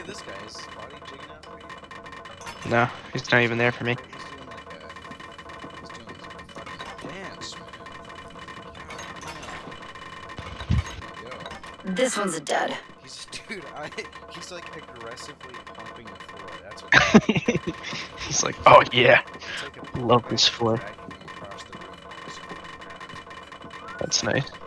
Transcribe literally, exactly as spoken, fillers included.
at this guy. Is his body jigging out for you? No, he's not even there for me. He's doing like a... He's doing like a fucking dance, man. Yo. This one's a dud. He's... Dude, I... He's like aggressively pumping the floor. That's what... He's like, oh yeah. It's like a Love this floor. dragging him across the room. That's nice.